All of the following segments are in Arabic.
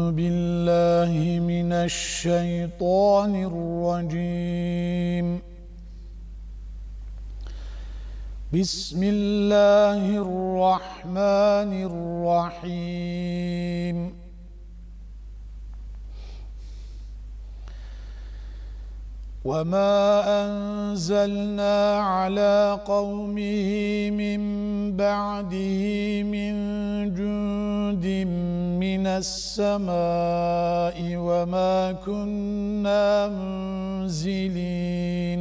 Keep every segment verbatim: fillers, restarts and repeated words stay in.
بالله من الشيطان الرجيم. بسم الله الرحمن الرحيم. وما أنزلنا على قومه من بعده من جند من السماء وما كنا منزلين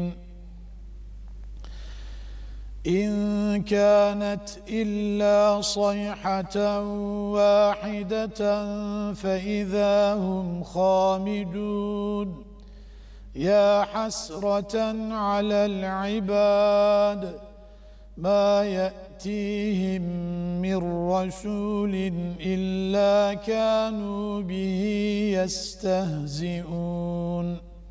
إن كانت إلا صيحة واحدة فإذا هم خامدون. يا حسرة على العباد ما يأتيهم من رسول إلا كانوا به يستهزئون.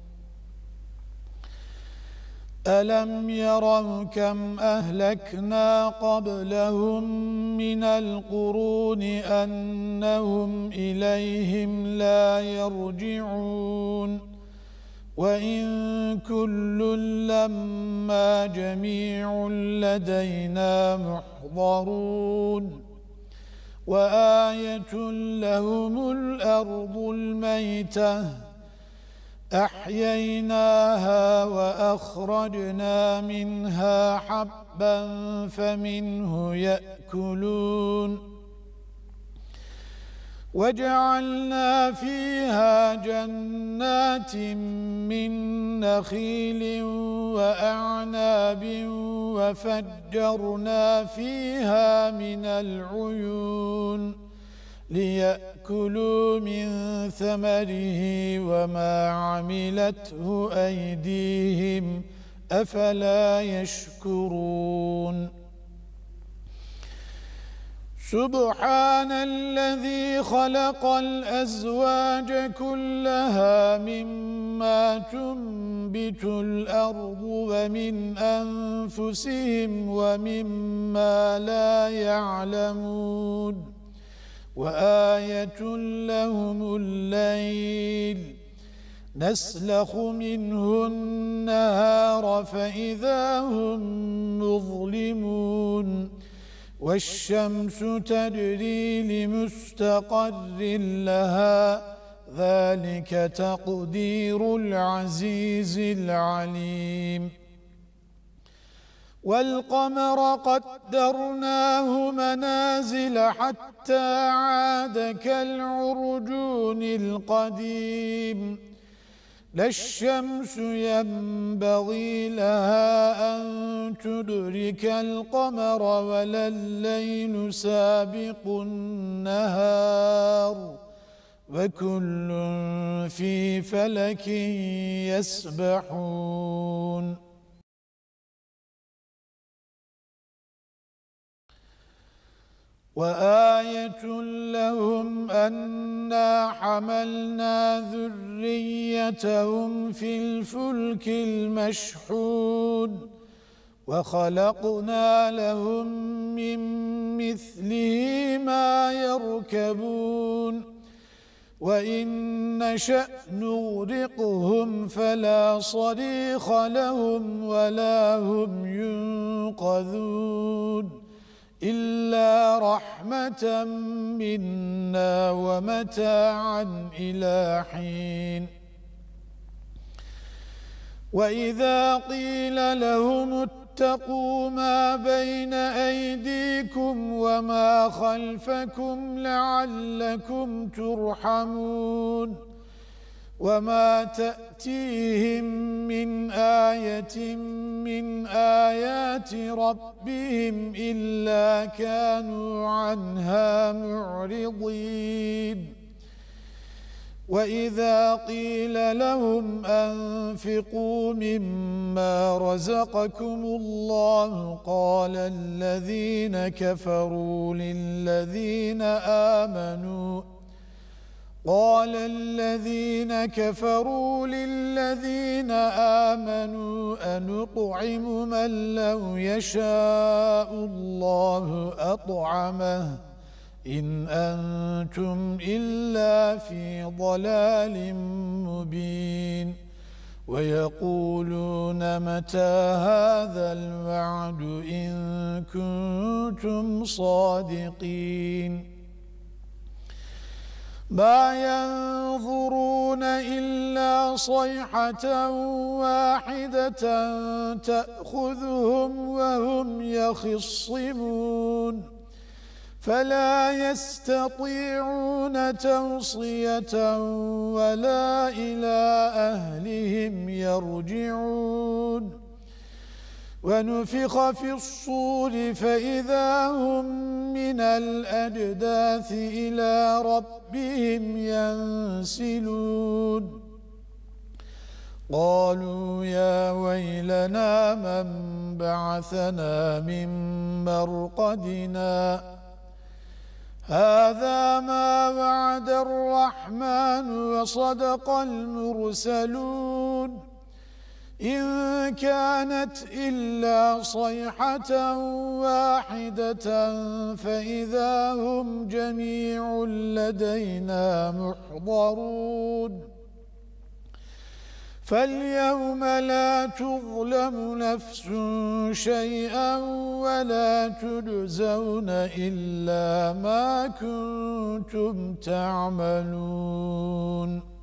ألم يروا كم أهلكنا قبلهم من القرون أنهم إليهم لا يرجعون وإن كل لما جميع لدينا محضرون. وآية لهم الأرض الميتة أحييناها وأخرجنا منها حبا فمنه يأكلون وجعلنا فيها جنات من نخيل وأعناب وفجرنا فيها من العيون ليأكلوا من ثمره وما عملته أيديهم أفلا يشكرون. سبحان الذي خلق الأزواج كلها مما تنبت الأرض ومن أنفسهم ومما لا يعلمون. وآية لهم الليل نسلخ منه النهار فإذا هم مظلمون والشمس تجري لمستقر لها ذلك تقدير العزيز العليم. والقمر قدرناه منازل حتى عاد كالعرجون القديم. لا الشمس ينبغي لها أن تدرك القمر ولا الليل سابق النهار وكل في فلك يسبحون. وآية لهم أنا حملنا ذريتهم في الفلك المشحون وخلقنا لهم من مثله ما يركبون وإن نشأ نغرقهم فلا صريخ لهم ولا هم ينقذون إلا رحمة منا ومتاعا إلى حين. وإذا قيل لهم اتقوا ما بين أيديكم وما خلفكم لعلكم ترحمون وما تأتيهم من آية من آيات ربهم إلا كانوا عنها معرضين. وإذا قيل لهم أنفقوا مما رزقكم الله قال الذين كفروا للذين آمنوا قال الذين كفروا للذين آمنوا أنطعم من لو يشاء الله أطعمه إن أنتم إلا في ضلال مبين ويقولون متى هذا الوعد إن كنتم صادقين ما ينظرون إلا صيحة واحدة تأخذهم وهم يخصمون فلا يستطيعون توصية ولا إلى أهلهم يرجعون ونفخ في الصور فإذا هم من الأجداث إلى ربهم ينسلون قالوا يا ويلنا من بعثنا من مرقدنا هذا ما وعد الرحمن وصدق المرسلون إن كانت إلا صيحة واحدة فإذا هم جميع لدينا محضرون فاليوم لا تظلم نفس شيئا ولا تجزون إلا ما كنتم تعملون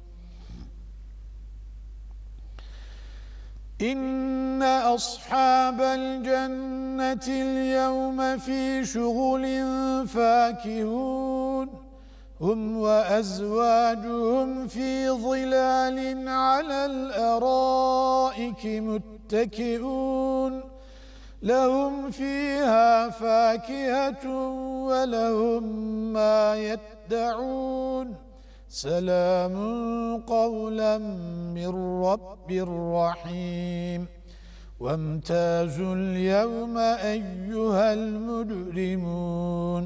إن أصحاب الجنة اليوم في شغل فاكهون هم وأزواجهم في ظلال على الأرائك متكئون لهم فيها فاكهة ولهم ما يدعون سلام قولا من رب رحيم وامتازوا اليوم أيها المجرمون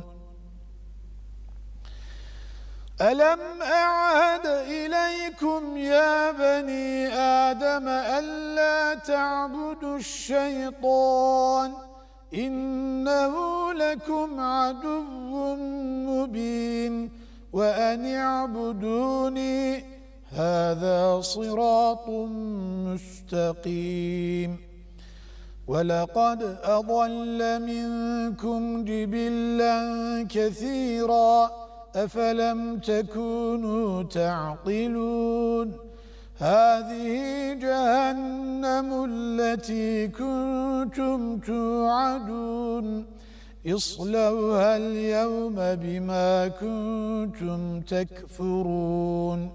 ألم أعهد إليكم يا بني آدم ألا تعبدوا الشيطان إنه لكم عدو مبين وأن اعبدوني هذا صراط مستقيم ولقد أضل منكم جبلا كثيرا أفلم تكونوا تعقلون هذه جهنم التي كنتم توعدون اصلوها اليوم بما كنتم تكفرون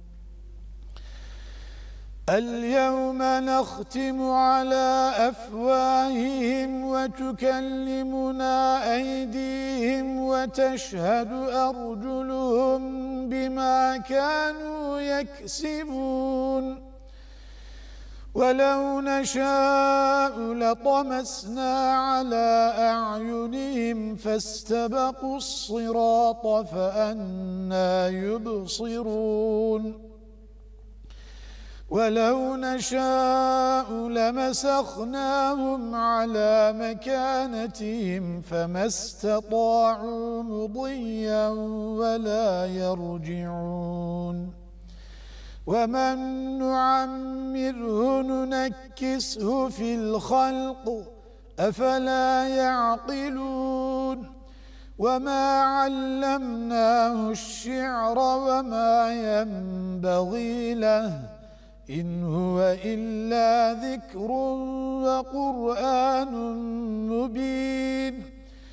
اليوم نختم على أفواههم وتكلمنا أيديهم وتشهد أرجلهم بما كانوا يكسبون ولو نشاء لطمسنا على أعينهم فاستبقوا الصراط فأنى يبصرون ولو نشاء لمسخناهم على مكانتهم فما استطاعوا مضيا ولا يرجعون ومن نعمره ننكسه في الخلق أفلا يعقلون وما علمناه الشعر وما ينبغي له إن هو إلا ذكر وقرآن مبين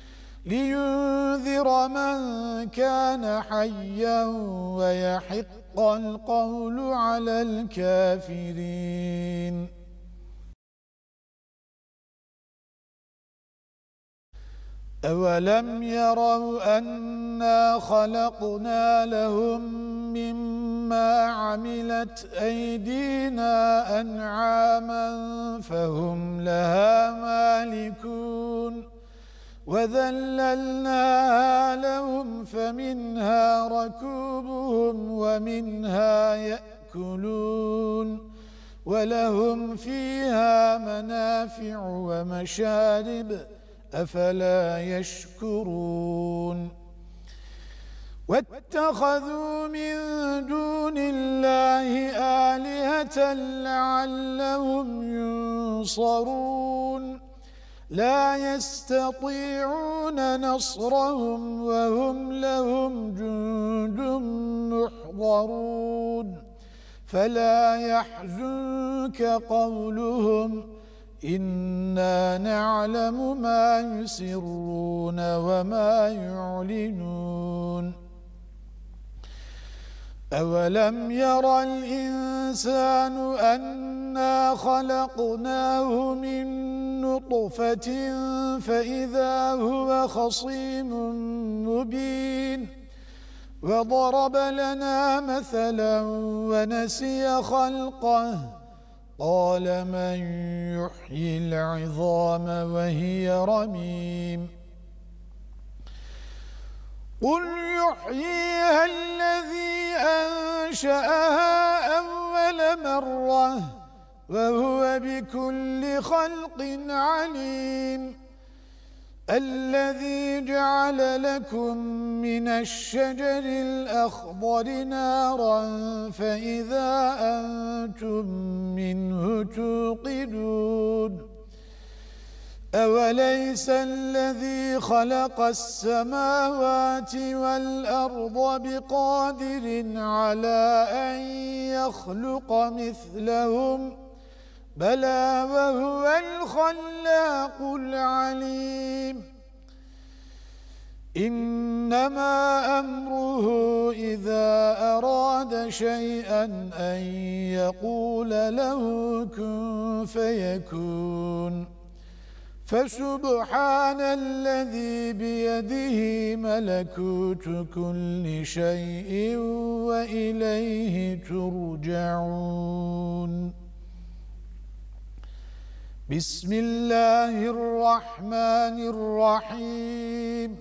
لينذر من كان حيا ويحق القول على الكافرين أولم يروا أنا خلقنا لهم مما عملت أيدينا أنعاما فهم لها مالكون وذللناها لهم فمنها ركوبهم ومنها يأكلون ولهم فيها منافع ومشارب أفلا يشكرون واتخذوا من دون الله آلهة لعلهم ينصرون لا يستطيعون نصرهم وهم لهم جند محضرون فلا يحزنك قولهم إنا نعلم ما يسرون وما يعلنون أولم يرى الإنسان أنا خلقناه من نطفة فإذا هو خصيم مبين وضرب لنا مثلا ونسي خلقه قال من يحيي العظام وهي رميم قل يحييها الذي أنشأها أول مرة وهو بكل خلق عليم الذي جعل لكم من الشجر الأخضر نارا فإذا أنتم منه توقدون أوليس الذي خلق السماوات والأرض بقادر على أن يخلق مثلهم بلى وهو الخلاق العليم إنما أمره إذا أراد شيئا أن يقول له كن فيكون فسبحان الذي بيده ملكوت كل شيء وإليه ترجعون بسم الله الرحمن الرحيم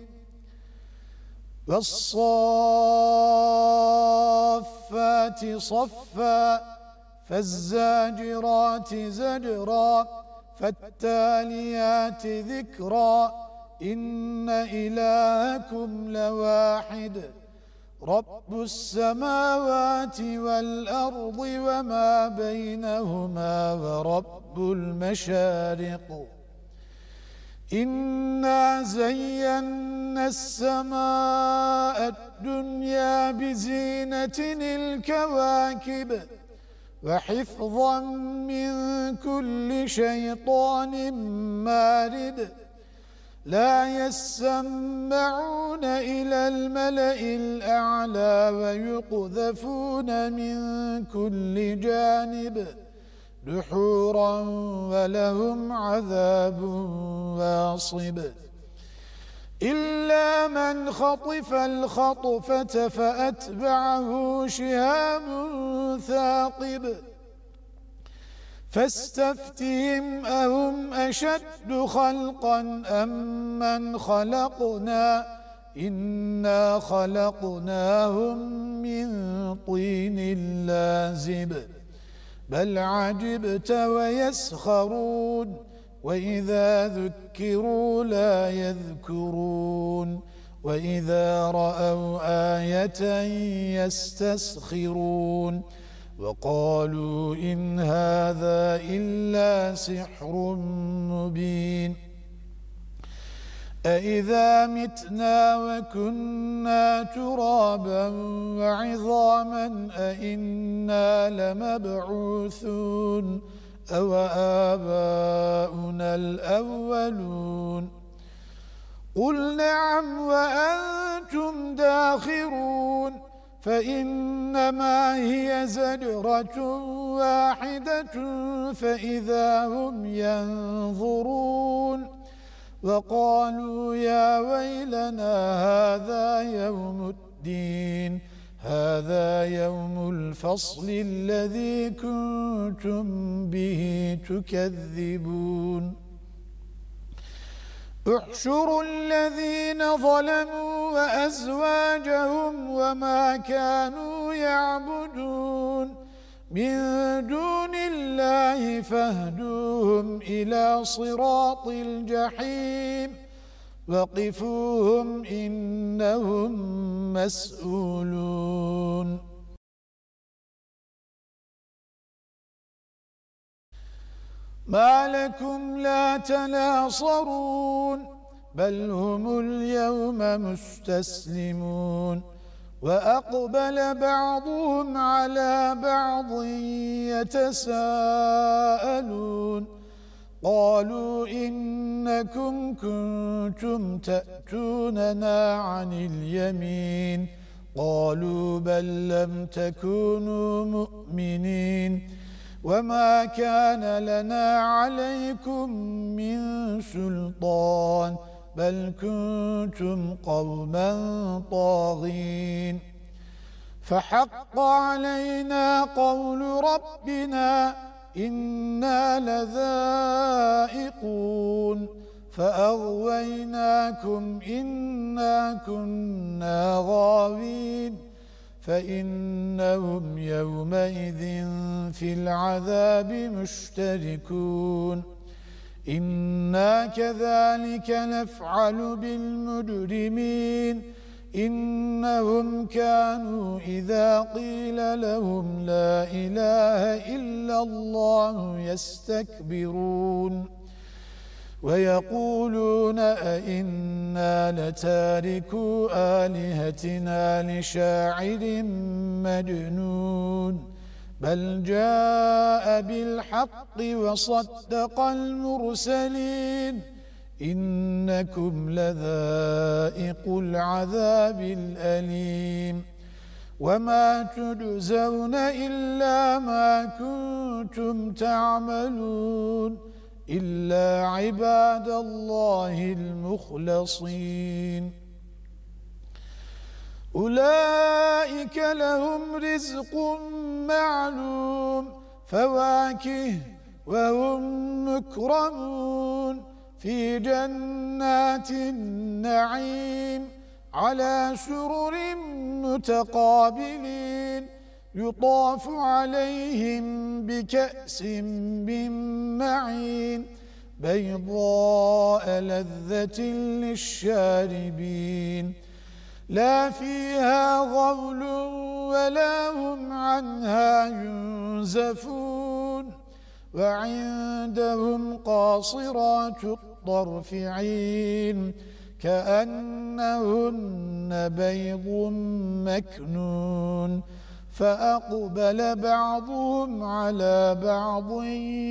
والصافات صفا فالزاجرات زجرا فالتاليات ذكرا إن إلهكم لواحد رب السماوات والأرض وما بينهما ورب المشارق إنا زينا السماء الدنيا بزينة الكواكب وحفظا من كل شيطان مارد لا يسمعون إلى الملأ الأعلى ويقذفون من كل جانب دحورا ولهم عذاب واصب إلا من خطف الخطفة فأتبعه شهاب ثاقب فاستفتهم أهم أشد خلقا أم من خلقنا إنا خلقناهم من طين لازب بل عجبت ويسخرون وإذا ذكروا لا يذكرون وإذا رأوا آية يستسخرون وقالوا إن هذا إلا سحر مبين أإذا متنا وكنا ترابا وعظاما أإنا لمبعوثون أو آباؤنا الأولون قل نعم وأنتم داخرون فإنما هي زجرة واحدة فإذا هم ينظرون وقالوا يا ويلنا هذا يوم الدين هذا يوم الفصل الذي كنتم به تكذبون احشروا الذين ظلموا وأزواجهم وما كانوا يعبدون من دون الله فاهدوهم إلى صراط الجحيم وقفوهم إنهم مسؤولون ما لكم لا تناصرون بل هم اليوم مستسلمون وأقبل بعضهم على بعض يتساءلون قالوا إنكم كنتم تأتوننا عن اليمين قالوا بل لم تكونوا مؤمنين وما كان لنا عليكم من سلطان بل كنتم قوما طاغين فحق علينا قول ربنا إنا لذائقون فأغويناكم إنا كنا غاوين فإنهم يومئذ في العذاب مشتركون إنا كذلك نفعل بالمجرمين إنهم كانوا إذا قيل لهم لا إله إلا الله يستكبرون ويقولون أئنا لتاركو آلهتنا لشاعر مجنون بل جاء بالحق وصدق المرسلين إنكم لذائق العذاب الأليم وما تجزون إلا ما كنتم تعملون إلا عباد الله المخلصين أولئك لهم رزق معلوم فواكه وهم مكرمون في جنات النعيم على سرر متقابلين يطاف عليهم بكأس من معين بيضاء لذة للشاربين لا فيها غول ولا هم عنها ينزفون وعندهم قاصرات الطرف عين كأنهن بيض مكنون فأقبل بعضهم على بعض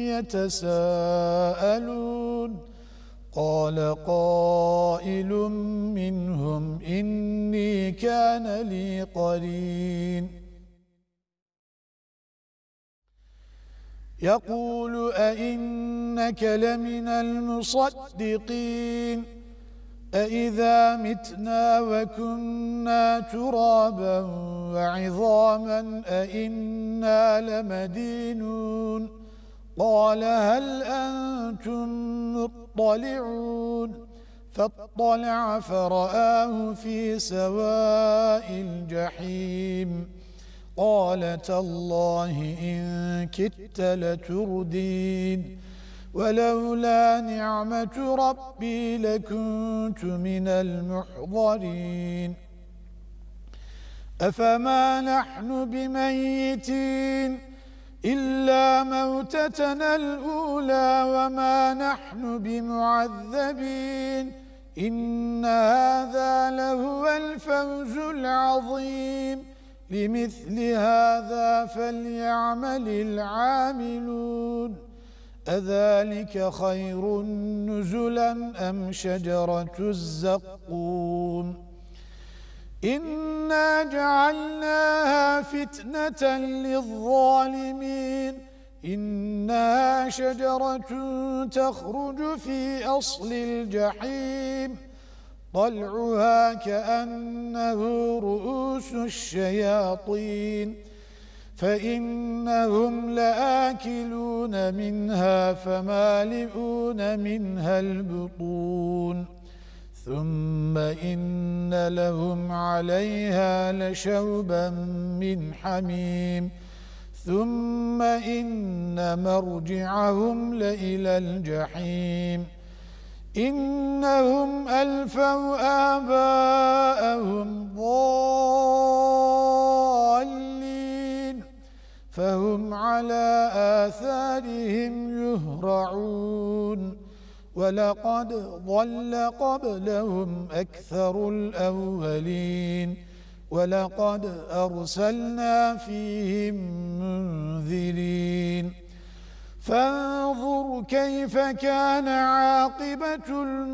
يتساءلون قال قائل منهم إني كان لي قرين يقول أئنك لمن المصدقين أئذا متنا وكنا ترابا وعظاما أئنا لمدينون قال هل أنتم مطلعون فاطلع فرآه في سواء الجحيم قال تالله إن كدت لتردين ولولا نعمة ربي لكنت من المحضرين أفما نحن بميتين إلا موتتنا الأولى وما نحن بمعذبين إن هذا لهو الفوز العظيم لمثل هذا فليعمل العاملون أذلك خير نزلا أم شجرة الزقوم إنا جعلناها فتنة للظالمين إنها شجرة تخرج في أصل الجحيم طلعها كأنه رؤوس الشياطين فإنهم لآكلون منها فمالئون منها البطون ثم إن لهم عليها لشوبا من حميم ثم إن مرجعهم لإلى الجحيم إنهم ألفوا آباءهم ضالين فهم على آثارهم يهرعون ولقد ضل قبلهم أكثر الأولين ولقد أرسلنا فيهم منذرين فانظر كيف كان عاقبة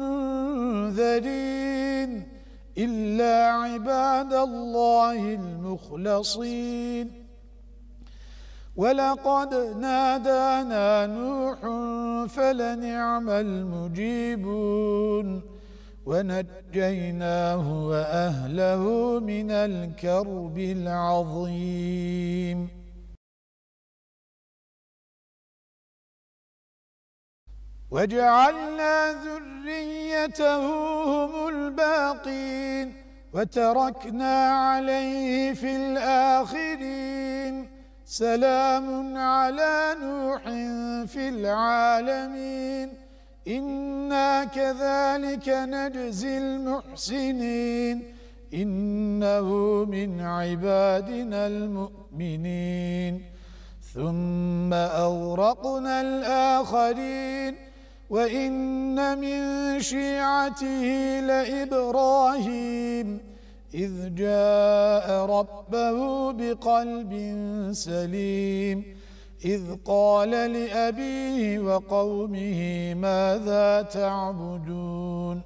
المنذرين إلا عباد الله المخلصين ولقد نادانا نوح فلنعم المجيبون ونجيناه وأهله من الكرب العظيم وجعلنا ذريته هم الباقين وتركنا عليه في الآخرين سلام على نوح في العالمين إنا كذلك نجزي المحسنين إنه من عبادنا المؤمنين ثم أغرقنا الآخرين وإن من شيعته لإبراهيم إذ جاء ربه بقلب سليم إذ قال لأبيه وقومه ماذا تعبدون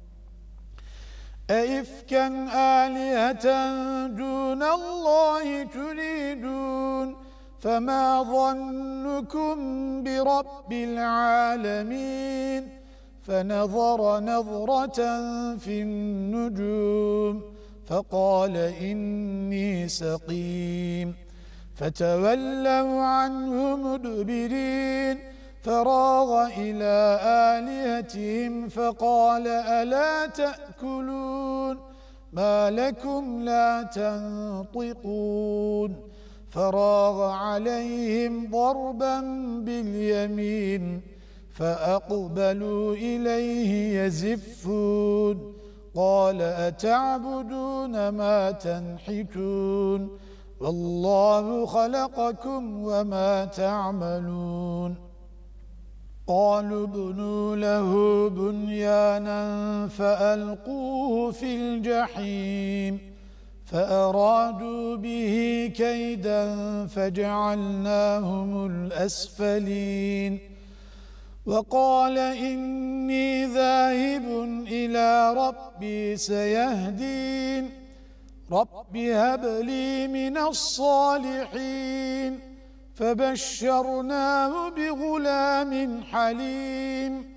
أئفكا آلهة دون الله تريدون فما ظنكم برب العالمين فنظر نظرة في النجوم فقال إني سقيم فتولوا عنه مدبرين فراغ إلى آلهتهم فقال ألا تأكلون ما لكم لا تنطقون فراغ عليهم ضربا باليمين فأقبلوا إليه يزفون قال أتعبدون ما تنحتون والله خلقكم وما تعملون قالوا ابنوا له بنيانا فألقوه في الجحيم فأرادوا به كيدا فجعلناهم الأسفلين وقال إني ذاهب إلى ربي سيهدين رب هب لي من الصالحين فبشرناه بغلام حليم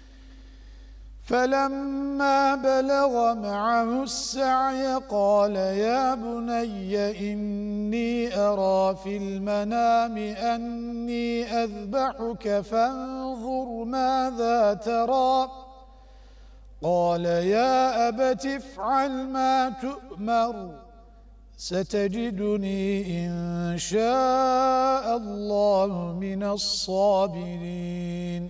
فلما بلغ معه السعي قال يا بني إني أرى في المنام أني أذبحك فانظر ماذا ترى قال يا أبت افعل ما تؤمر ستجدني إن شاء الله من الصابرين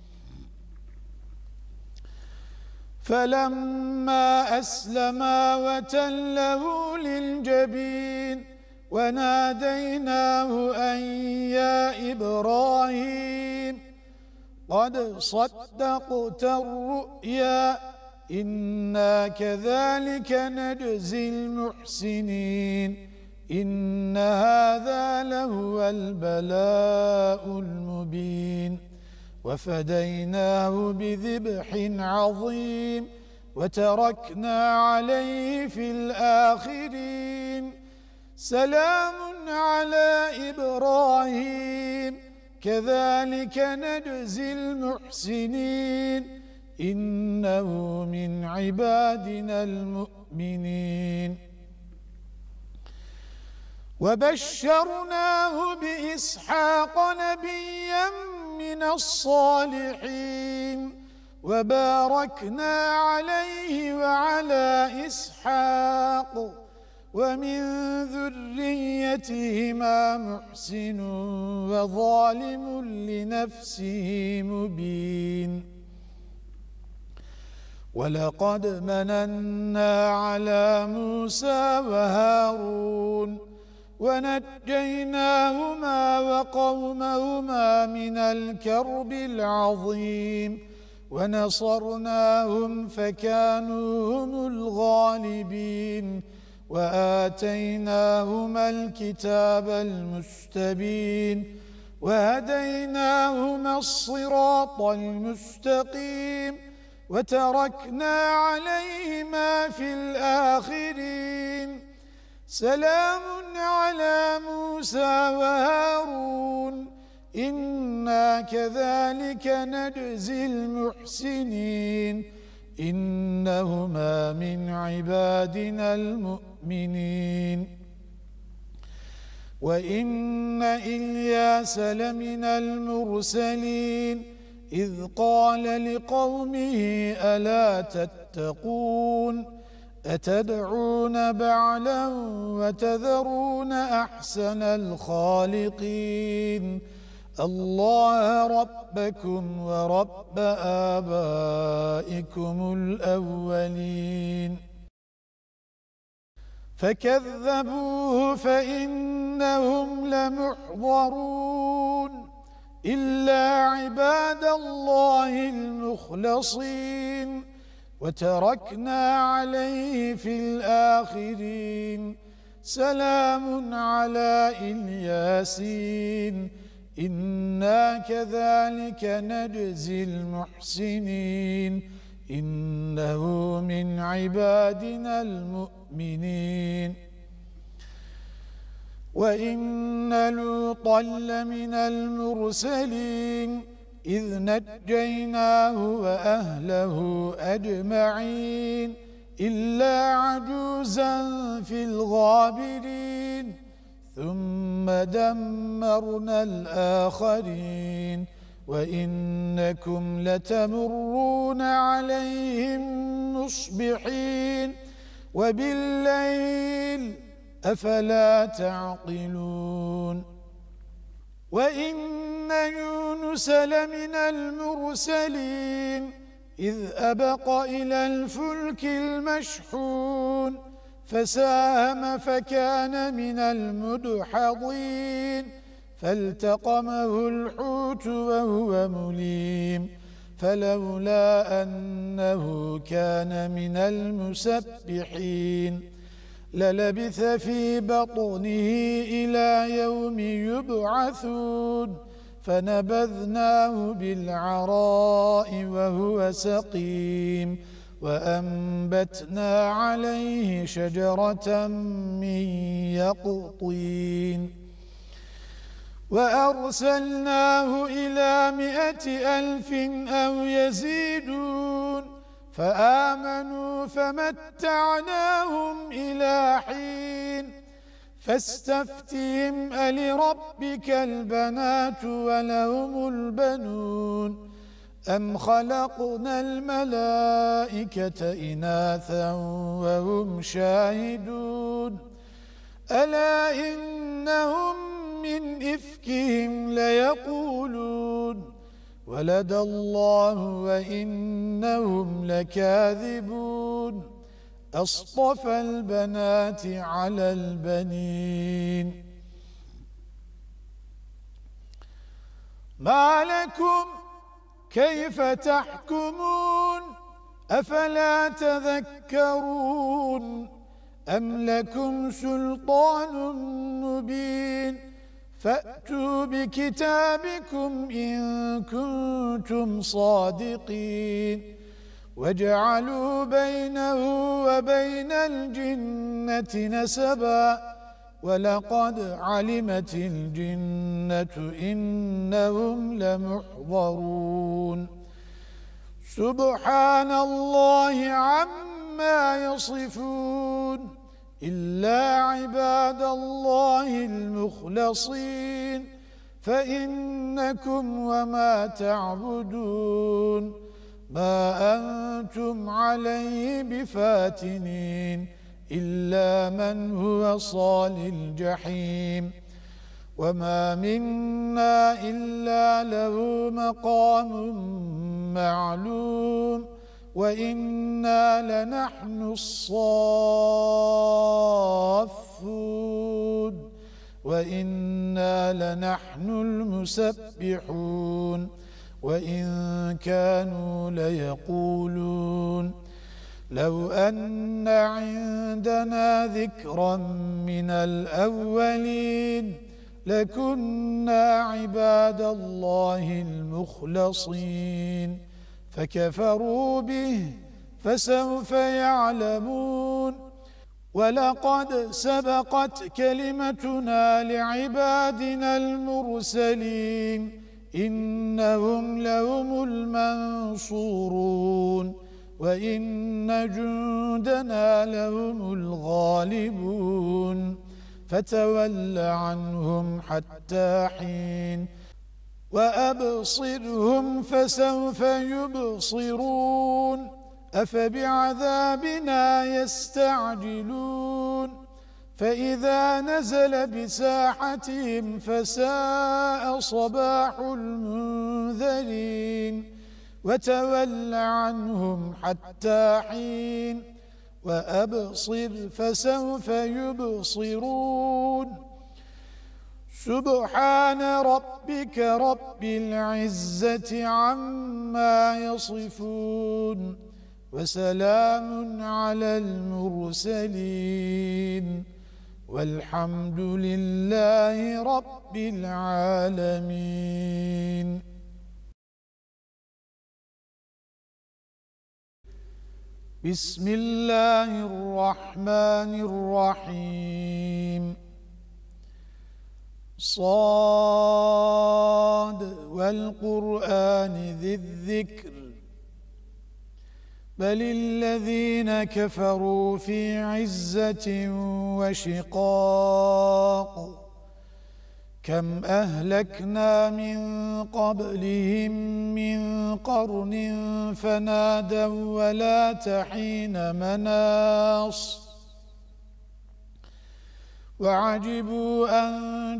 فلما أسلما وتله للجبين وناديناه أن يا إبراهيم قد صدقت الرؤيا إنا كذلك نجزي المحسنين إن هذا لهو البلاء المبين وفديناه بذبح عظيم وتركنا عليه في الآخرين سلام على إبراهيم كذلك نجزي المحسنين إنه من عبادنا المؤمنين وبشرناه بإسحاق نبيا من الصالحين وباركنا عليه وعلى إسحاق ومن ذريتهما محسن وظالم لنفسه مبين ولقد مننا على موسى وهارون ونجيناهما وقومهما من الكرب العظيم ونصرناهم فكانوا هم الغالبين وآتيناهما الكتاب المستبين وهديناهما الصراط المستقيم وتركنا عليهما في الآخرين سلام على موسى وهارون إنا كذلك نجزي المحسنين إنهما من عبادنا المؤمنين وإن إلياس لمن المرسلين إذ قال لقومه ألا تتقون أتدعون بعلا وتذرون أحسن الخالقين الله ربكم ورب آبائكم الأولين فكذبوه فإنهم لمحضرون إلا عباد الله المخلصين وتركنا عليه في الآخرين سلام على الياسين إنا كذلك نجزي المحسنين إنه من عبادنا المؤمنين وإن لوطا لمن المرسلين إذ نجيناه وأهله أجمعين إلا عجوزا في الغابرين ثم دمرنا الآخرين وإنكم لتمرون عليهم مصبحين وبالليل أفلا تعقلون وإن يونس لمن المرسلين إذ أبق إلى الفلك المشحون فساهم فكان من المدحضين فالتقمه الحوت وهو مليم فلولا أنه كان من المسبحين للبث في بطنه إلى يوم يبعثون فنبذناه بالعراء وهو سقيم وأنبتنا عليه شجرة من يقطين وأرسلناه إلى مئة ألف أو يزيدون فآمنوا فمتعناهم إلى حين فاستفتهم ألربك البنات ولهم البنون أم خلقنا الملائكة إناثا وهم شاهدون ألا إنهم من إفكهم ليقولون ولد الله وإنهم لكاذبون أصطفى البنات على البنين ما لكم كيف تحكمون أفلا تذكرون أم لكم سلطان مبين فأتوا بكتابكم إن كنتم صادقين وجعلوا بينه وبين الجنة نسبا ولقد علمت الجنة إنهم لمحضرون سبحان الله عما يصفون إلا عباد الله المخلصين فإنكم وما تعبدون ما أنتم عليه بفاتنين إلا من هو صال الجحيم وما منا إلا له مقام معلوم وإنا لنحن الصافون وإنا لنحن المسبحون وإن كانوا ليقولون لو أن عندنا ذكرا من الأولين لكنا عباد الله المخلصين فكفروا به فسوف يعلمون ولقد سبقت كلمتنا لعبادنا المرسلين إنهم لهم المنصورون وإن جندنا لهم الغالبون فتول عنهم حتى حين وأبصرهم فسوف يبصرون أفبعذابنا يستعجلون فإذا نزل بساحتهم فساء صباح المنذرين وتول عنهم حتى حين وأبصر فسوف يبصرون سبحان ربك رب العزة عما يصفون وسلام على المرسلين والحمد لله رب العالمين. بسم الله الرحمن الرحيم صاد والقرآن ذي الذكر بل الذين كفروا في عزة وشقاق كم أهلكنا من قبلهم من قرن فنادوا ولا تحين مناص وعجبوا أن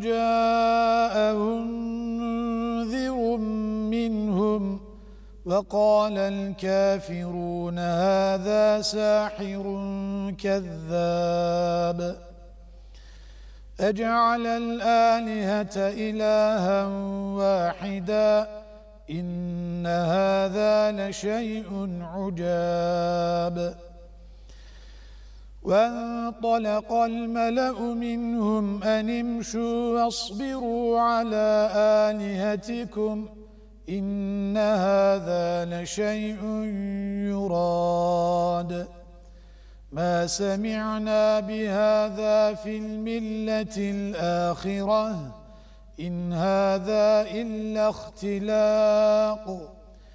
جاءهم منذر منهم وقال الكافرون هذا ساحر كذاب أجعل الآلهة إلها واحدا إن هذا لشيء عجاب وانطلق الملأ منهم أن امشوا واصبروا على آلهتكم إن هذا لشيء يراد ما سمعنا بهذا في الملة الآخرة إن هذا إلا اختلاق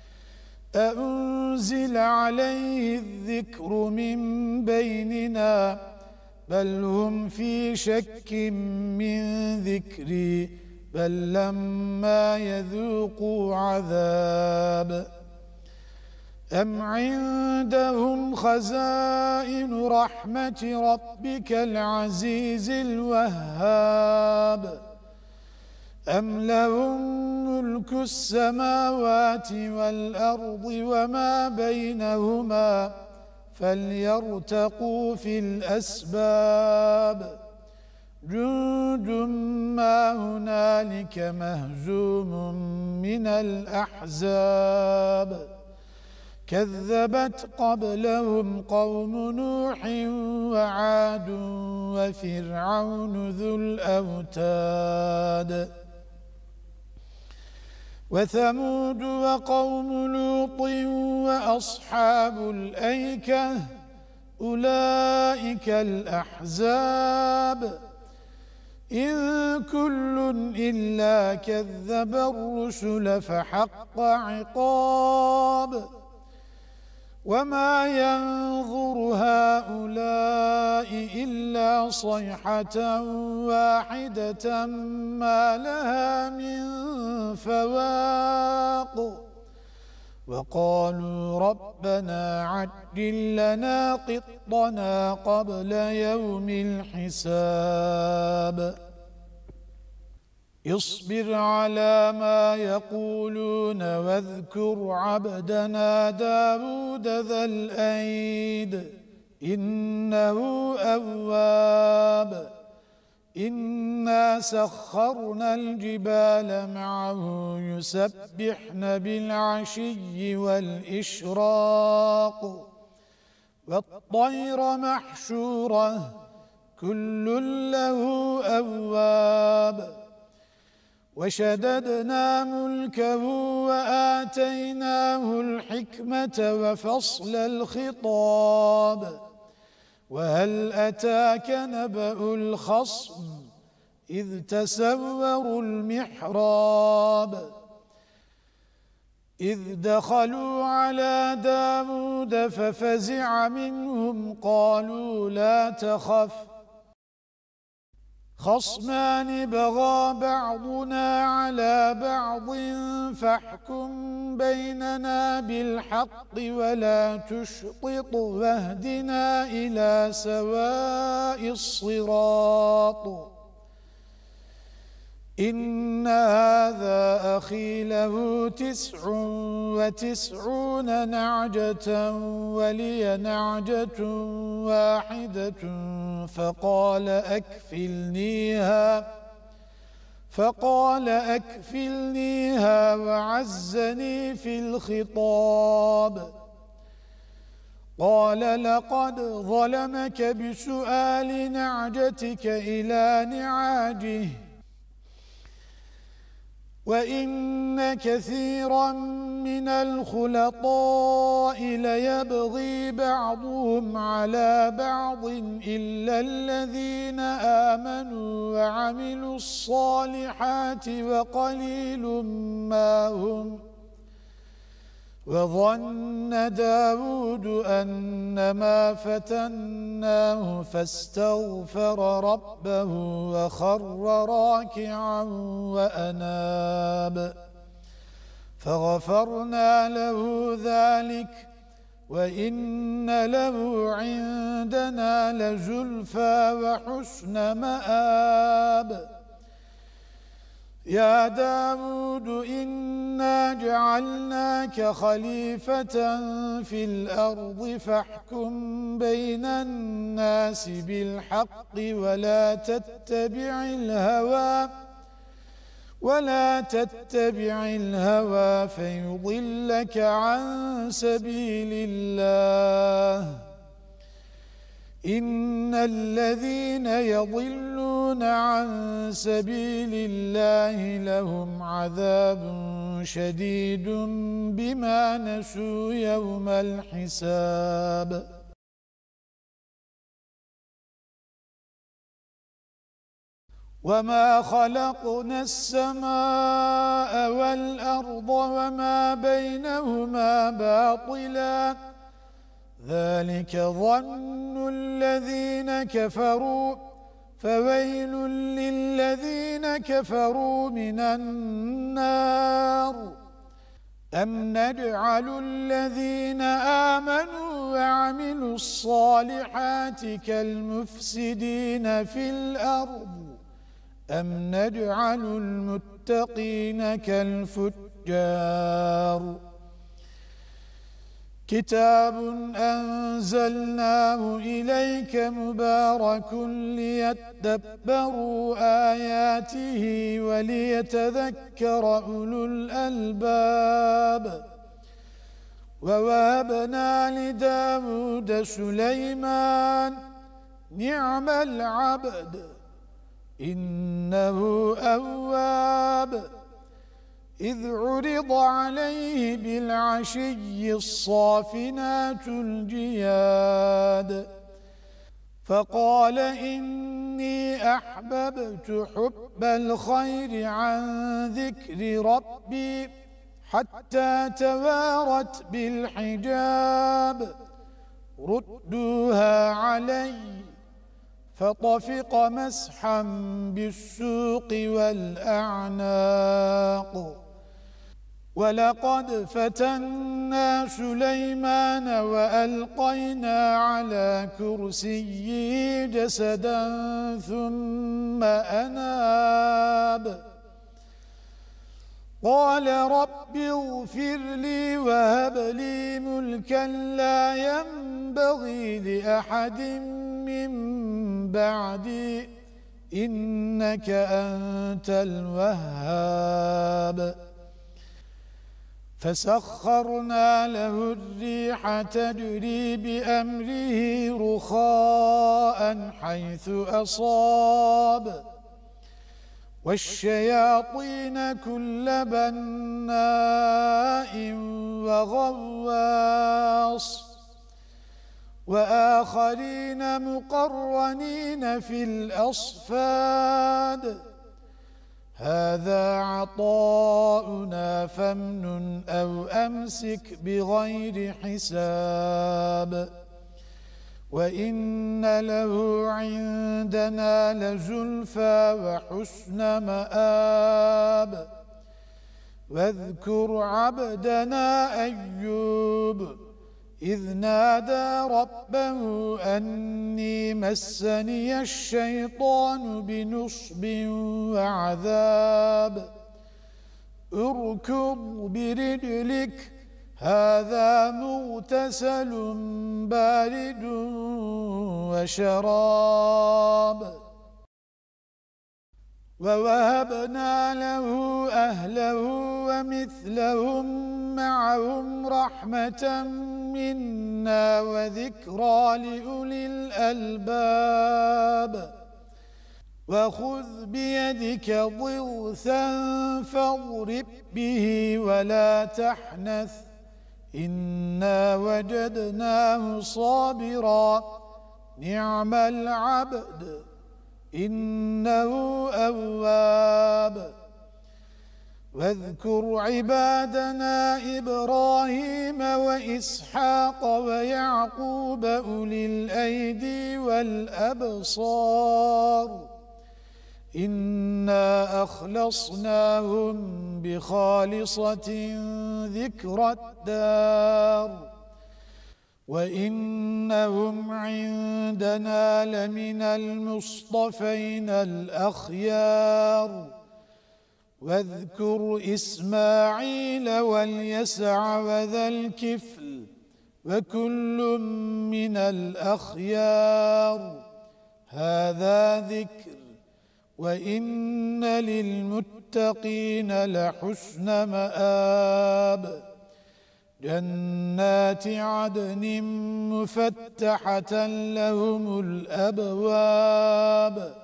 أأنزل عليه الذكر من بيننا بل هم في شك من ذكري بل لما يذوقوا عذاب أم عندهم خزائن رحمة ربك العزيز الوهاب أم لهم ملك السماوات والأرض وما بينهما فليرتقوا في الأسباب جند ما هنالك مهزوم من الأحزاب كذبت قبلهم قوم نوح وعاد وفرعون ذو الأوتاد وثمود وقوم لوط وأصحاب الأيكة أولئك الأحزاب إن كل إلا كذب الرسل فحق عقاب وما ينظر هؤلاء إلا صيحة واحدة ما لها من فواق وقالوا ربنا عجل لنا قطنا قبل يوم الحساب اصبر على ما يقولون واذكر عبدنا داود ذا الأيد إنه أواب إنا سخرنا الجبال معه يسبحن بالعشي والإشراق والطير محشورة كل له أواب وشددنا ملكه وآتيناه الحكمة وفصل الخطاب وهل أتاك نبأ الخصم إذ تسوروا المحراب إذ دخلوا على داود ففزع منهم قالوا لا تخف خصمان بغى بعضنا على بعض فاحكم بيننا بالحق ولا تشطط واهدنا إلى سواء الصراط إن هذا أخي له تسع وتسعون نعجة ولي نعجة واحدة فقال أكفلنيها فقال أكفلنيها وعزني في الخطاب قال لقد ظلمك بسؤال نعجتك إلى نعاجه وَإِنَّ كَثِيرًا مِنَ الْخُلَطَاءِ لَيَبْغِي بَعْضُهُمْ عَلَى بَعْضٍ إِلَّا الَّذِينَ آمَنُوا وَعَمِلُوا الصَّالِحَاتِ وَقَلِيلٌ مَا هُمْ وَظَنَّ دَاوُودُ أَنَّمَا فَتَنَّاهُ فَاسْتَغْفَرَ رَبَّهُ وَخَرَّ رَاكِعًا وَأَنَابَ فَغَفَرْنَا لَهُ ذَلِكَ وَإِنَّ لَهُ عِندَنَا لَزُلْفَىٰ وَحُسْنَ مَآبٍ يا داود إنا جعلناك خليفة في الأرض فاحكم بين الناس بالحق ولا تتبع الهوى ولا تتبع الهوى فيضلك عن سبيل الله إن الذين يضلون عن سبيل الله لهم عذاب شديد بما نسوا يوم الحساب وما خلقنا السماء والأرض وما بينهما باطلاً ذلك ظن الذين كفروا فويل للذين كفروا من النار أم نجعل الذين آمنوا وعملوا الصالحات كالمفسدين في الأرض أم نجعل المتقين كالفجار كتاب أنزلناه إليك مبارك ليتدبروا آياته وليتذكر أولو الألباب ووهبنا لداود سليمان نعم العبد إنه أواب إذ عرض عليه بالعشي الصافنات الجياد فقال إني أحببت حب الخير عن ذكر ربي حتى توارت بالحجاب ردوها علي فطفق مسحا بالسوق والأعناق ولقد فتنا سليمان وألقينا على كرسيه جسدا ثم أناب قال رب اغفر لي وهب لي ملكا لا ينبغي لأحد من بعدي إنك أنت الوهاب فسخرنا له الريح تجري بأمره رخاء حيث أصاب والشياطين كل بناء وغواص وآخرين مقرنين في الأصفاد هذا عطاؤنا فامنن أو أمسك بغير حساب وإن له عندنا لزلفى وحسن مآب واذكر عبدنا أيوب إذ نادى ربه أني مسني الشيطان بنصب وعذاب اركض برجلك هذا مغتسل بارد وشراب ووهبنا له أهله ومثلهم معهم رحمة منا وذكرى لأولي الألباب وخذ بيدك ضغثا فاضرب به ولا تحنث إنا وجدناه صابرا نعم العبد إنه أواب واذكر عبادنا إبراهيم وإسحاق ويعقوب أولي الأيدي والأبصار إنا أخلصناهم بخالصة ذكر الدار وإنهم عندنا لمن المصطفين الأخيار واذكر إسماعيل واليسع وذا الكفل وكل من الأخيار هذا ذكر وإن للمتقين لحسن مآب جنات عدن مفتحة لهم الأبواب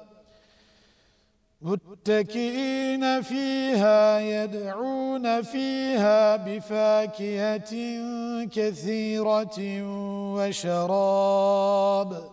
متكئين فيها يدعون فيها بفاكهة كثيرة وشراب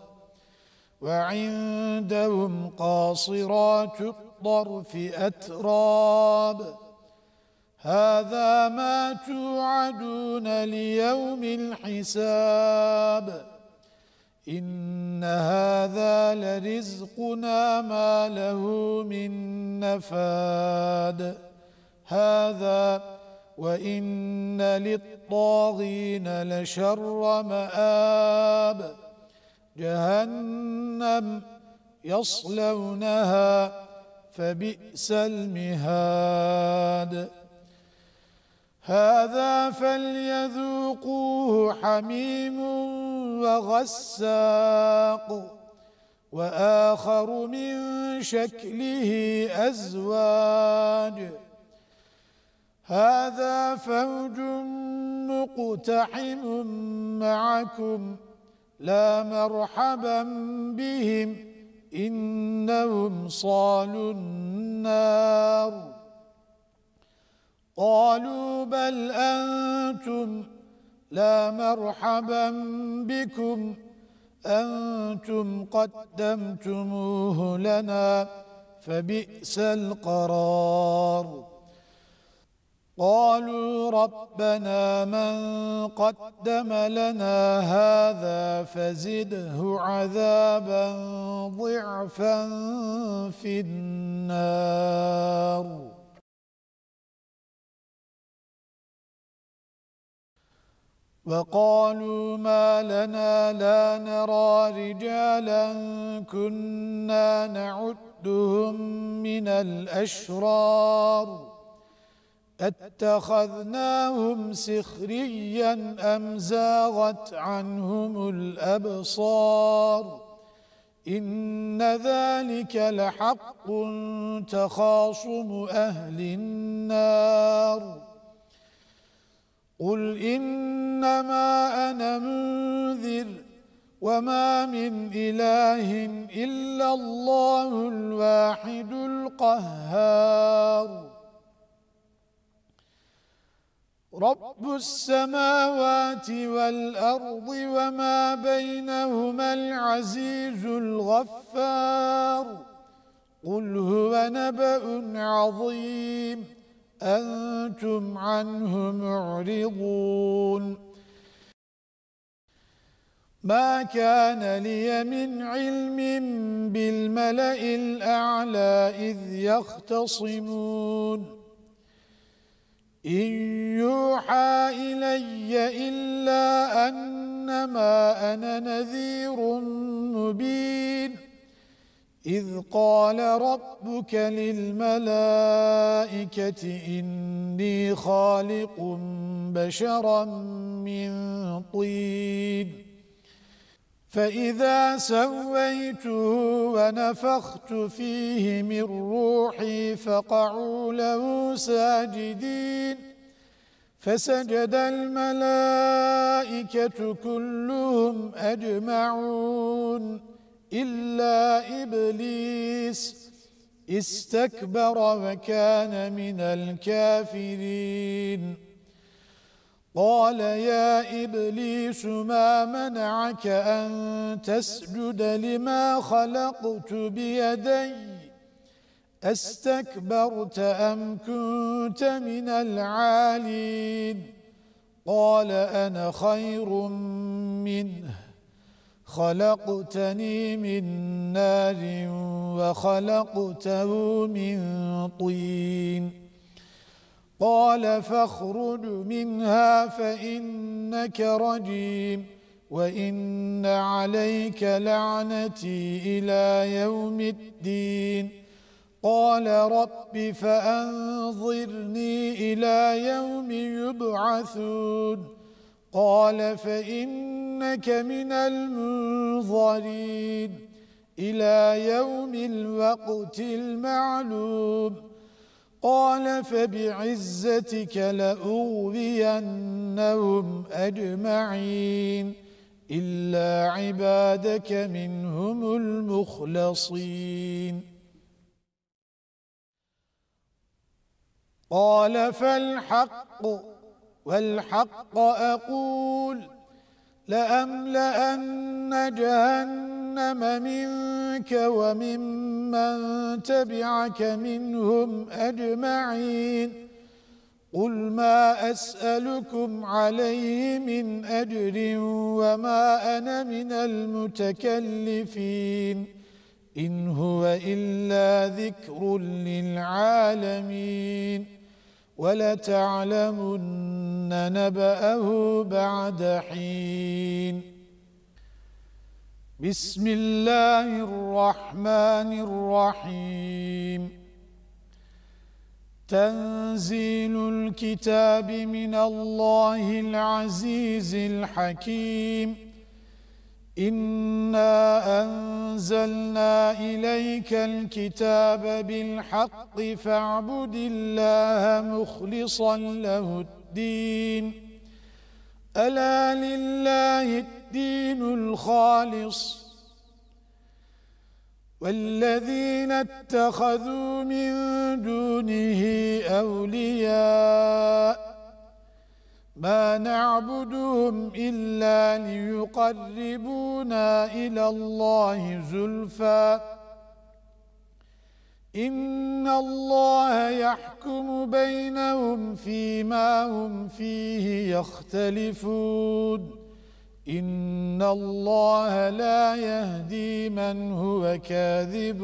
وعندهم قاصرات الطرف أتراب هذا ما توعدون ليوم الحساب إن هذا لرزقنا ما له من نفاد هذا وإن للطاغين لشر مآب جهنم يصلونها فبئس المهاد هذا فليذوقوه حميم وغساق وآخر من شكله أزواج هذا فوج مقتحم معكم لا مرحبا بهم إنهم صالوا النار قالوا بل أنتم لا مرحبا بكم أنتم قدمتموه لنا فبئس القرار قالوا ربنا من قدم لنا هذا فزده عذابا ضعفا في النار وقالوا ما لنا لا نرى رجالا كنا نعدهم من الأشرار أتخذناهم سخريا أم زاغت عنهم الأبصار إن ذلك لحق تخاصم أهل النار قل إنما أنا منذر وما من إله إلا الله الواحد القهار رب السماوات والأرض وما بينهما العزيز الغفار قل هو نبأ عظيم أنتم عنه معرضون ما كان لي من علم بالملأ الأعلى إذ يختصمون إن يوحى إلي إلا أنما أنا نذير مبين إذ قال ربك للملائكة إني خالق بشرا من طين فإذا سويته ونفخت فيه من روحي فقعوا له ساجدين فسجد الملائكة كلهم أجمعون إلا إبليس استكبر وكان من الكافرين قال يا إبليس ما منعك أن تسجد لما خلقت بيدي أستكبرت أم كنت من العالين قال أنا خير منه خلقتني من نار وخلقته من طين قال فاخرج منها فإنك رجيم وإن عليك لعنتي إلى يوم الدين قال رب فأنظرني إلى يوم يبعثون قال فإنك من المنظرين إلى يوم الوقت المعلوم قال فبعزتك لأغوينهم أجمعين إلا عبادك منهم المخلصين قال فالحق والحق أقول لأملأن جهنم منك وممن تبعك منهم أجمعين قل ما أسألكم عليه من أجر وما أنا من المتكلفين إن هو إلا ذكر للعالمين ولتعلمن نبأه بعد حين بسم الله الرحمن الرحيم تنزيل الكتاب من الله العزيز الحكيم إنا أنزلنا إليك الكتاب بالحق فاعبد الله مخلصا له الدين ألا لله الدين الخالص والذين اتخذوا من دونه أولياء ما نعبدهم إلا ليقربونا إلى الله زلفى إن الله يحكم بينهم فيما هم فيه يختلفون إن الله لا يهدي من هو كاذب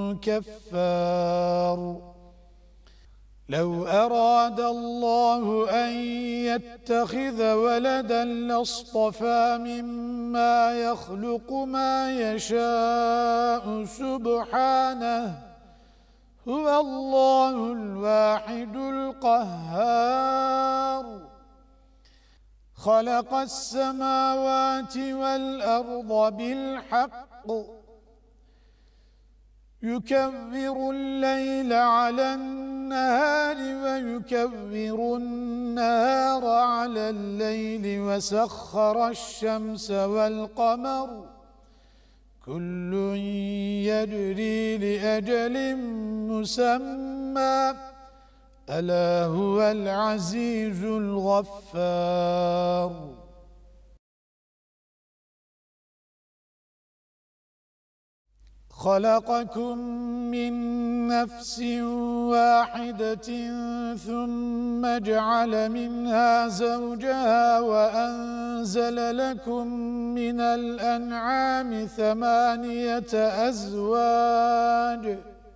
كفار لو أراد الله أن يتخذ ولدا لاصطفى مما يخلق ما يشاء سبحانه هو الله الواحد القهار خلق السماوات والأرض بالحق يكبر الليل على النهار ويكبر النهار على الليل وسخر الشمس والقمر كل يجري لأجل مسمى ألا هو العزيز الغفار خلقكم من نفس واحدة ثم جعل منها زوجها وأنزل لكم من الأنعام ثمانية أزواج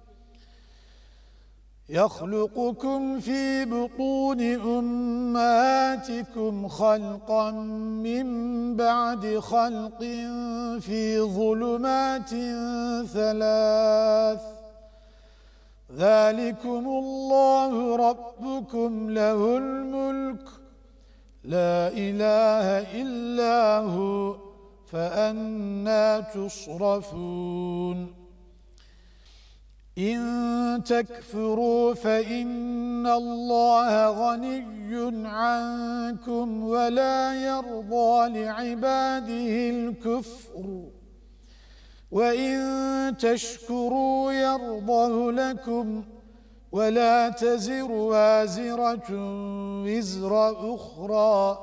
يخلقكم في بطون أمهاتكم خلقا من بعد خلق في ظلمات ثلاث ذلكم الله ربكم له الملك لا إله إلا هو فأنى تصرفون إن تكفروا فإن الله غني عنكم ولا يرضى لعباده الكفر وإن تشكروا يرضه لكم ولا تزر وازرة وزر أخرى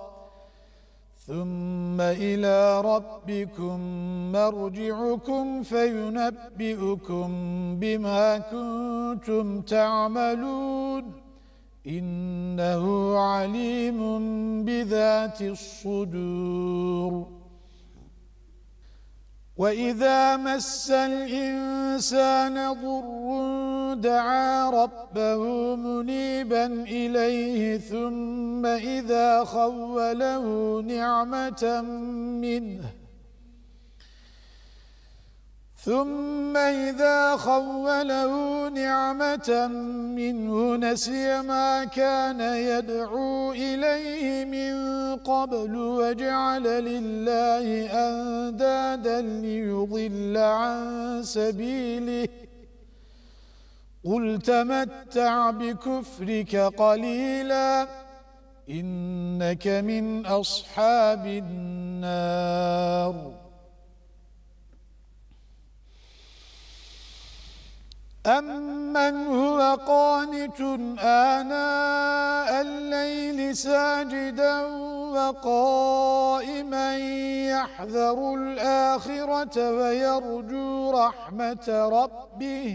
ثم إلى ربكم مرجعكم فينبئكم بما كنتم تعملون إنه عليم بذات الصدور وإذا مس الإنسان ضر دعا ربه منيبا إليه ثم إذا خوله نعمة منه ثم إذا خوله نعمة منه نسي ما كان يدعو إليه من قبل وجعل لله أندادا ليضل عن سبيله قل تمتع بكفرك قليلا إنك من أصحاب النار أمن هو قانت آناء الليل ساجدا وقائما يحذر الآخرة ويرجو رحمة ربه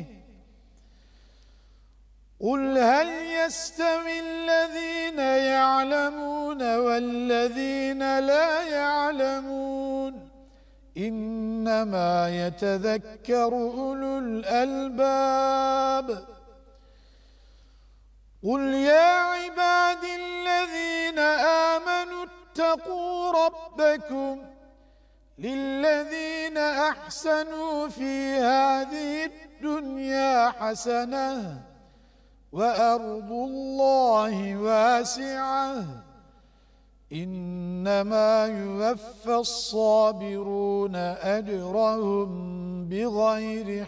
قل هل يستوي الذين يعلمون والذين لا يعلمون إنما يتذكر أولو الألباب قل يا عبادي الذين آمنوا اتقوا ربكم للذين أحسنوا في هذه الدنيا حسنة وأرض الله واسعة إنما يوفى الصابرون أجرهم بغير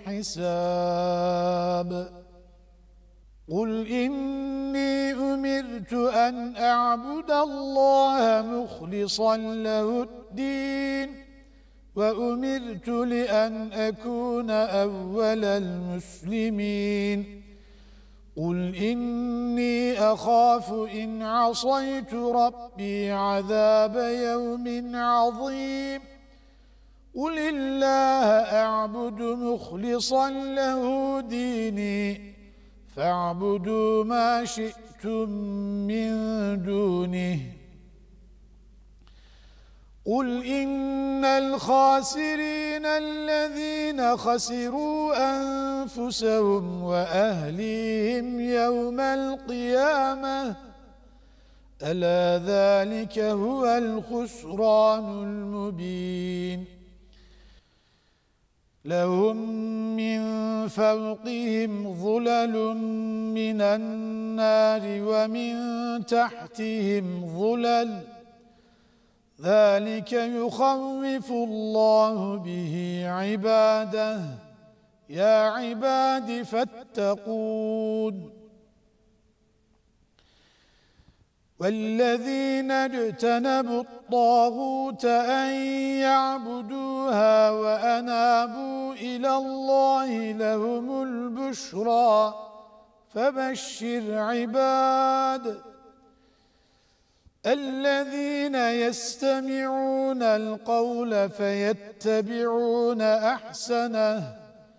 حساب قل إني أمرت أن أعبد الله مخلصا له الدين وأمرت لأن أكون أول المسلمين قل إني أخاف إن عصيت ربي عذاب يوم عظيم قل الله أعبد مخلصا له ديني فاعبدوا ما شئتم من دونه قل إن الخاسرين الذين خسروا أنفسهم وأهليهم يوم القيامة ألا ذلك هو الخسران المبين لهم من فوقهم ظلل من النار ومن تحتهم ظلل ذلك يخوف الله به عباده يا عباد فاتقون والذين اجتنبوا الطاغوت أن يعبدوها وأنابوا إلى الله لهم البشرى فبشر عباد الذين يستمعون القول فيتبعون أحسنه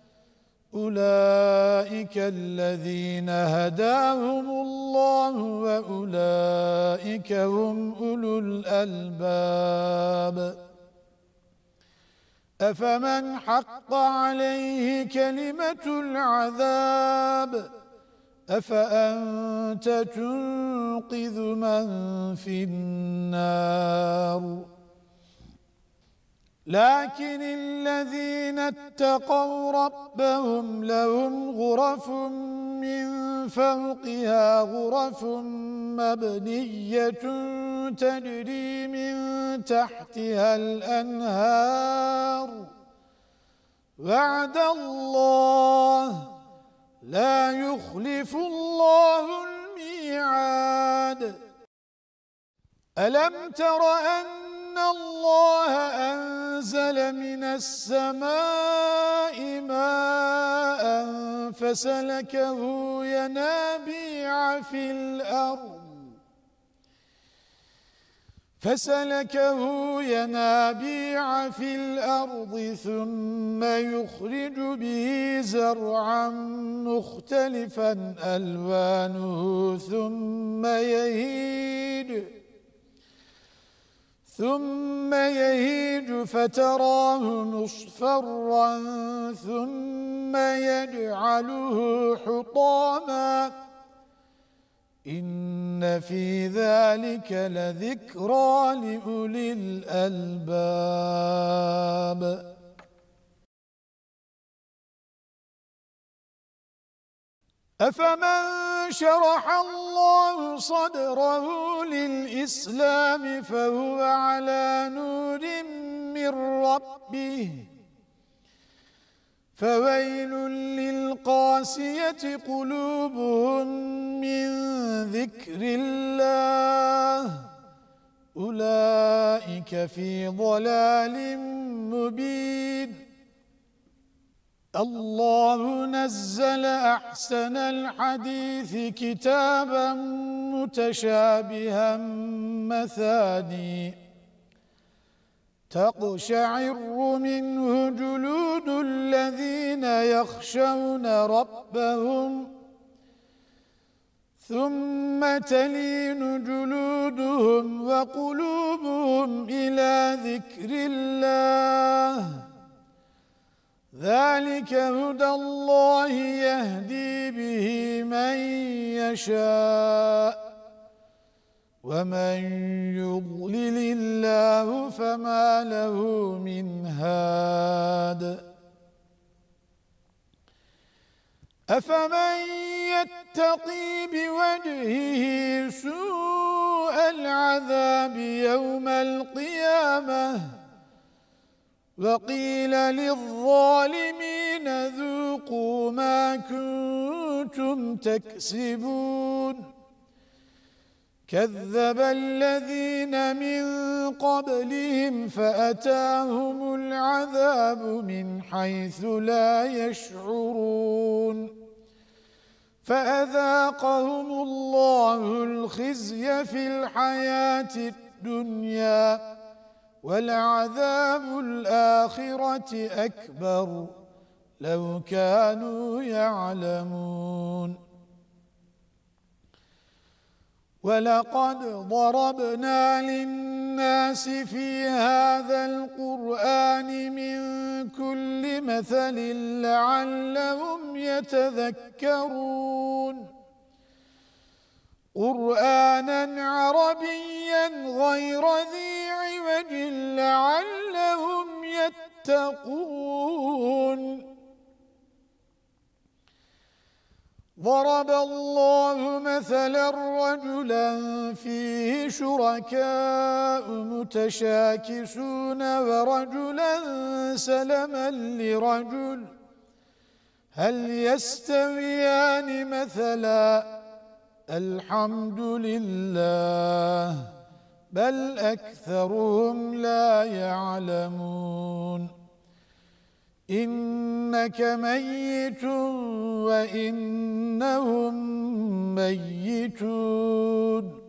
أولئك الذين هداهم الله وأولئك هم أولو الألباب أفمن حق عليه كلمة العذاب أفأنت تنقذ من في النار لكن الذين اتقوا ربهم لهم غرف من فوقها غرف مبنية تجري من تحتها الأنهار وعد الله لا يخلف الله الميعاد ألم تر أن الله أنزل من السماء ماء فسلكه ينابيع في الأرض فسلكه ينابيع في الأرض ثم يخرج به زرعا مختلفا ألوانه ثم يهيج ثم يهيج فتراه مصفرا ثم يجعله حطاما إن في ذلك لذكرى لأولي الألباب أفمن شرح الله صدره للإسلام فهو على نور من ربه فويل للقاسية قلوبهم من ذكر الله أولئك في ضلال مبين الله نزل أحسن الحديث كتابا متشابها مثاني تقشعر منه جلود الذين يخشون ربهم ثم تلين جلودهم وقلوبهم إلى ذكر الله ذلك هدى الله يهدي به من يشاء ومن يضلل الله فما له من هاد أفمن يتقي بوجهه سوء العذاب يوم القيامة وقيل للظالمين ذوقوا ما كنتم تكسبون كذب الذين من قبلهم فأتاهم العذاب من حيث لا يشعرون فأذاقهم الله الخزي في الحياة الدنيا ولعذاب الآخرة أكبر لو كانوا يعلمون ولقد ضربنا للناس في هذا القرآن من كل مثل لعلهم يتذكرون قرآنا عربيا غير ذي عوج لعلهم يتقون ضرب الله مثلا رجلا فيه شركاء متشاكسون ورجلا سلما لرجل هل يستويان مثلا الحمد لله بل أكثرهم لا يعلمون إنك ميت وإنهم ميتون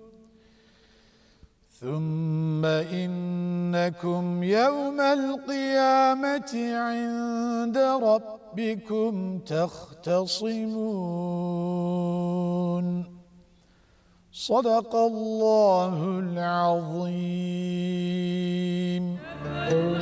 ثم إنكم يوم القيامة عند ربكم تختصمون صدق الله العظيم.